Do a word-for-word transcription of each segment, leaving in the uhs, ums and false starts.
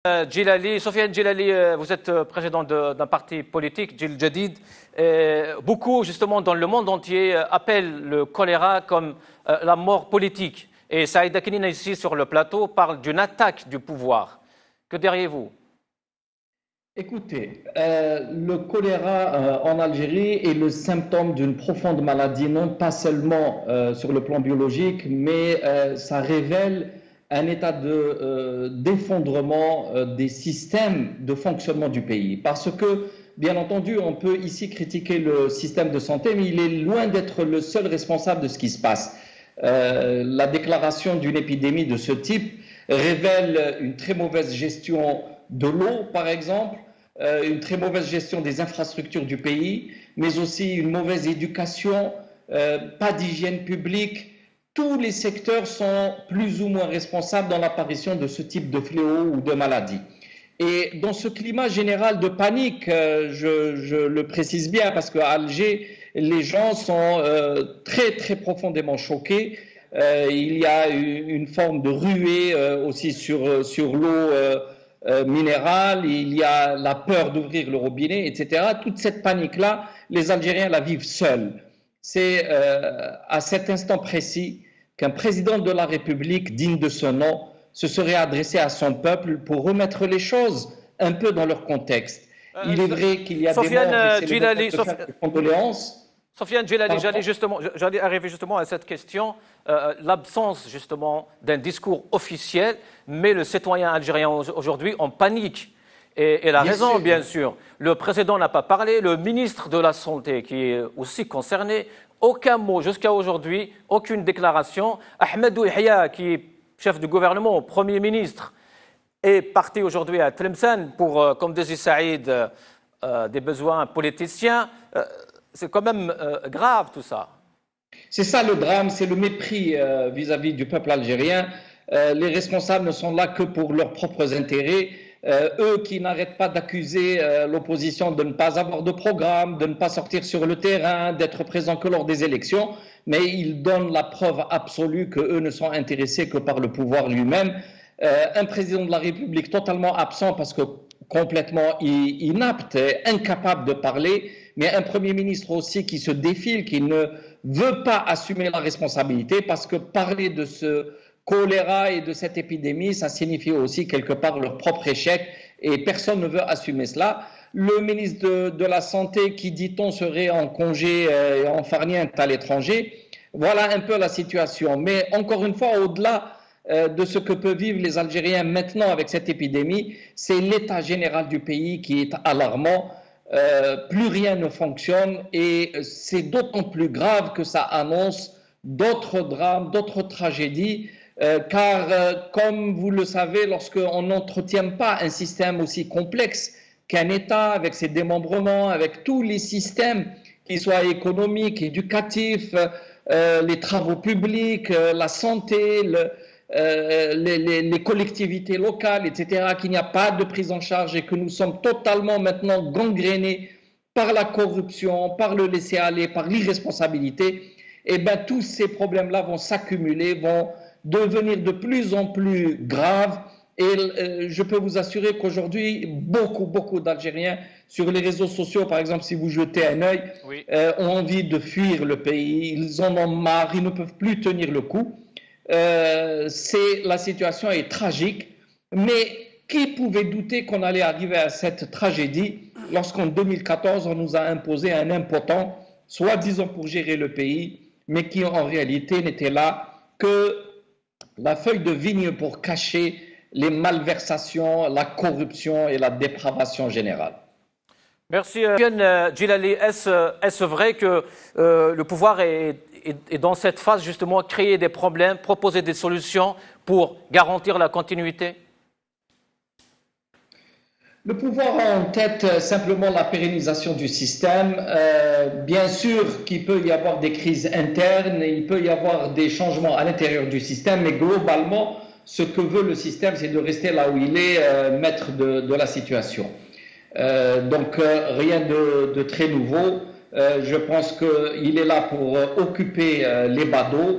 Euh, Djilali, Sofiane Djilali, euh, vous êtes euh, président de- d'un parti politique, Djil Jadid. Euh, beaucoup, justement, dans le monde entier, euh, appellent le choléra comme euh, la mort politique. Et Saïd Akinine, ici sur le plateau, parle d'une attaque du pouvoir. Que diriez-vous? Écoutez, euh, le choléra euh, en Algérie est le symptôme d'une profonde maladie, non pas seulement euh, sur le plan biologique, mais euh, ça révèle un état de, euh, d'effondrement euh, des systèmes de fonctionnement du pays. Parce que, bien entendu, on peut ici critiquer le système de santé, mais il est loin d'être le seul responsable de ce qui se passe. Euh, la déclaration d'une épidémie de ce type révèle une très mauvaise gestion de l'eau, par exemple, euh, une très mauvaise gestion des infrastructures du pays, mais aussi une mauvaise éducation, euh, pas d'hygiène publique. Tous les secteurs sont plus ou moins responsables dans l'apparition de ce type de fléau ou de maladie. Et dans ce climat général de panique, euh, je, je le précise bien parce qu'à Alger, les gens sont euh, très très profondément choqués. Euh, il y a une, une forme de ruée euh, aussi sur, sur l'eau euh, euh, minérale, il y a la peur d'ouvrir le robinet, et cetera. Toute cette panique-là, les Algériens la vivent seuls. C'est euh, à cet instant précis qu'un président de la République digne de ce nom se serait adressé à son peuple pour remettre les choses un peu dans leur contexte. Euh, Il est vrai qu'il y a Sofiane, des morts, et c'est Djilali, le moment de faire des condoléances. Sofiane Djilali, Pardon j'allais justement, j'allais arriver justement à cette question, euh, l'absence justement d'un discours officiel, mais le citoyen algérien aujourd'hui en panique. Et il a Bien raison, sûr. bien sûr. Le président n'a pas parlé, le ministre de la Santé qui est aussi concerné, aucun mot jusqu'à aujourd'hui, aucune déclaration. Ahmedou Yahya, qui est chef du gouvernement, premier ministre, est parti aujourd'hui à Tlemcen pour, euh, comme disait Saïd, euh, euh, des besoins politiciens. Euh, c'est quand même euh, grave tout ça. C'est ça le drame, c'est le mépris euh, vis-à-vis du peuple algérien. Euh, les responsables ne sont là que pour leurs propres intérêts. Euh, eux qui n'arrêtent pas d'accuser euh, l'opposition de ne pas avoir de programme, de ne pas sortir sur le terrain, d'être présents que lors des élections, mais ils donnent la preuve absolue qu'eux ne sont intéressés que par le pouvoir lui-même. Euh, un président de la République totalement absent parce que complètement inapte, incapable de parler, mais un Premier ministre aussi qui se défile, qui ne veut pas assumer la responsabilité parce que parler de ce choléra et de cette épidémie, ça signifie aussi quelque part leur propre échec et personne ne veut assumer cela. Le ministre de, de la Santé qui, dit-on, serait en congé euh, et en farniente à l'étranger, voilà un peu la situation. Mais encore une fois, au-delà euh, de ce que peuvent vivre les Algériens maintenant avec cette épidémie, c'est l'état général du pays qui est alarmant. Euh, plus rien ne fonctionne et c'est d'autant plus grave que ça annonce d'autres drames, d'autres tragédies. Euh, car, euh, comme vous le savez, lorsqu'on n'entretient pas un système aussi complexe qu'un État, avec ses démembrements, avec tous les systèmes, qu'ils soient économiques, éducatifs, euh, les travaux publics, euh, la santé, le, euh, les, les, les collectivités locales, et cetera, qu'il n'y a pas de prise en charge et que nous sommes totalement maintenant gangrénés par la corruption, par le laisser-aller, par l'irresponsabilité, et bien tous ces problèmes-là vont s'accumuler, vont devenir de plus en plus grave et euh, je peux vous assurer qu'aujourd'hui, beaucoup, beaucoup d'Algériens sur les réseaux sociaux, par exemple, si vous jetez un œil, Oui. euh, ont envie de fuir le pays, ils en ont marre, ils ne peuvent plus tenir le coup. Euh, c'est, la situation est tragique, mais qui pouvait douter qu'on allait arriver à cette tragédie lorsqu'en deux mille quatorze, on nous a imposé un impotent, soi-disant pour gérer le pays, mais qui en réalité n'était là que la feuille de vigne pour cacher les malversations, la corruption et la dépravation générale. Merci. Euh, Djilali, est-ce, est-ce vrai que euh, le pouvoir est, est, est dans cette phase justement créer des problèmes, proposer des solutions pour garantir la continuité? Le pouvoir a en tête simplement la pérennisation du système. Euh, bien sûr qu'il peut y avoir des crises internes, il peut y avoir des changements à l'intérieur du système, mais globalement, ce que veut le système, c'est de rester là où il est, euh, maître de, de la situation. Euh, donc, euh, rien de, de très nouveau. Euh, je pense qu'il est là pour occuper euh, les badauds.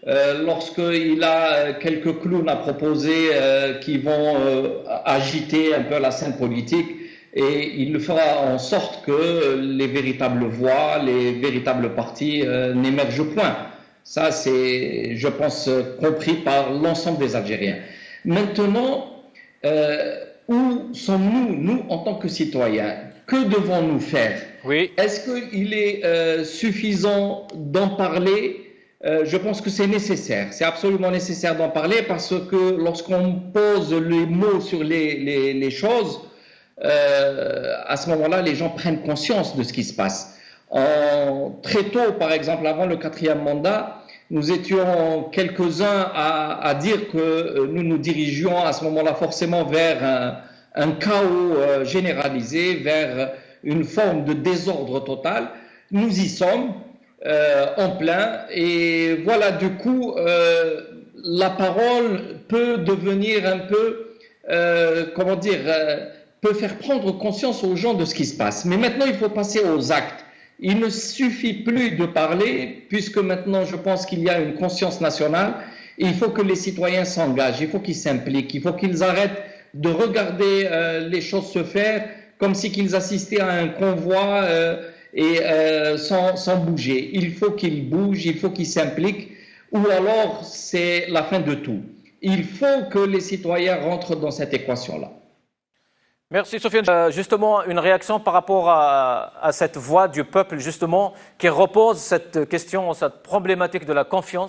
euh, lorsqu'il a quelques clowns à proposer euh, qui vont euh, agiter un peu la scène politique, et il fera en sorte que les véritables voix, les véritables partis euh, n'émergent point. Ça, c'est, je pense, compris par l'ensemble des Algériens. Maintenant, euh, où sommes-nous, nous, en tant que citoyens? Que devons-nous faire? Oui. Est-ce qu'il est euh, suffisant d'en parler? Euh, je pense que c'est nécessaire, c'est absolument nécessaire d'en parler, parce que lorsqu'on pose les mots sur les, les, les choses, euh, à ce moment-là, les gens prennent conscience de ce qui se passe. En, très tôt, par exemple, avant le quatrième mandat, nous étions quelques-uns à, à dire que nous nous dirigions à ce moment-là forcément vers un, un chaos euh, généralisé, vers une forme de désordre total. Nous y sommes. Euh, en plein, et voilà, du coup euh, la parole peut devenir un peu euh, comment dire euh, peut faire prendre conscience aux gens de ce qui se passe. Mais maintenant il faut passer aux actes. Il ne suffit plus de parler, puisque maintenant je pense qu'il y a une conscience nationale, et il faut que les citoyens s'engagent, il faut qu'ils s'impliquent, il faut qu'ils arrêtent de regarder euh, les choses se faire comme si qu'ils assistaient à un convoi euh, et euh, sans, sans bouger. Il faut qu'ils bougent, il faut qu'ils s'impliquent, ou alors c'est la fin de tout. Il faut que les citoyens rentrent dans cette équation-là. Merci Sofiane. Euh, justement, une réaction par rapport à, à cette voix du peuple, justement, qui repose cette question, cette problématique de la confiance.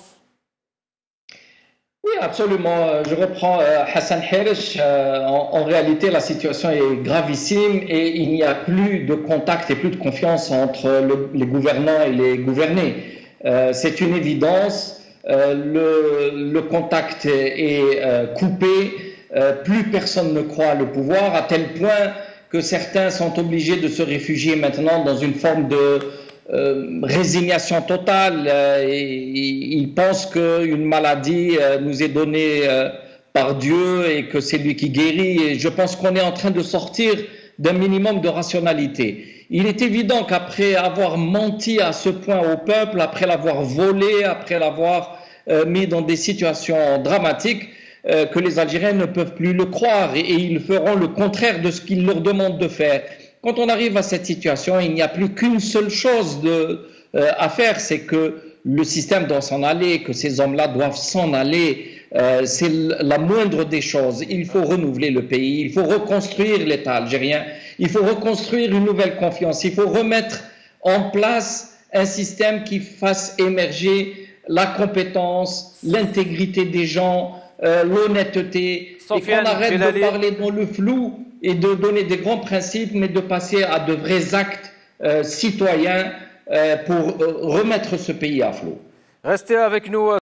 Oui, absolument. Je reprends euh, Hassan Herish. Euh, en, en réalité, la situation est gravissime et il n'y a plus de contact et plus de confiance entre le, les gouvernants et les gouvernés. Euh, c'est une évidence. Euh, le, le contact est euh, coupé. Euh, plus personne ne croit le pouvoir, à tel point que certains sont obligés de se réfugier maintenant dans une forme de Euh, résignation totale. Euh, et, ils pensent qu'une maladie euh, nous est donnée euh, par Dieu et que c'est lui qui guérit. Et je pense qu'on est en train de sortir d'un minimum de rationalité. Il est évident qu'après avoir menti à ce point au peuple, après l'avoir volé, après l'avoir euh, mis dans des situations dramatiques, euh, que les Algériens ne peuvent plus le croire et, et ils feront le contraire de ce qu'ils leur demandent de faire. Quand on arrive à cette situation, il n'y a plus qu'une seule chose de, euh, à faire, c'est que le système doit s'en aller, que ces hommes-là doivent s'en aller. Euh, c'est la moindre des choses. Il faut renouveler le pays, il faut reconstruire l'État algérien, il faut reconstruire une nouvelle confiance, il faut remettre en place un système qui fasse émerger la compétence, l'intégrité des gens, euh, l'honnêteté, et qu'on arrête de parler dans le flou et de donner des grands principes, mais de passer à de vrais actes euh, citoyens euh, pour euh, remettre ce pays à flot. Restez avec nous.